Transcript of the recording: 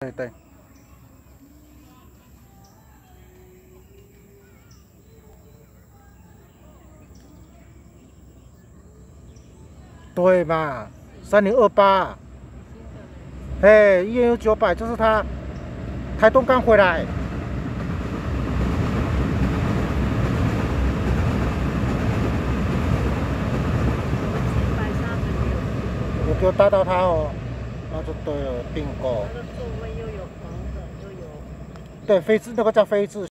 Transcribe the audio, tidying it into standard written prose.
对。对嘛，3028，哎，一元有900，就是他台东刚回来。我就搭到他哦，那就对了，订购。 它的座位又有黄的，又有。 对，飞智那个叫飞智。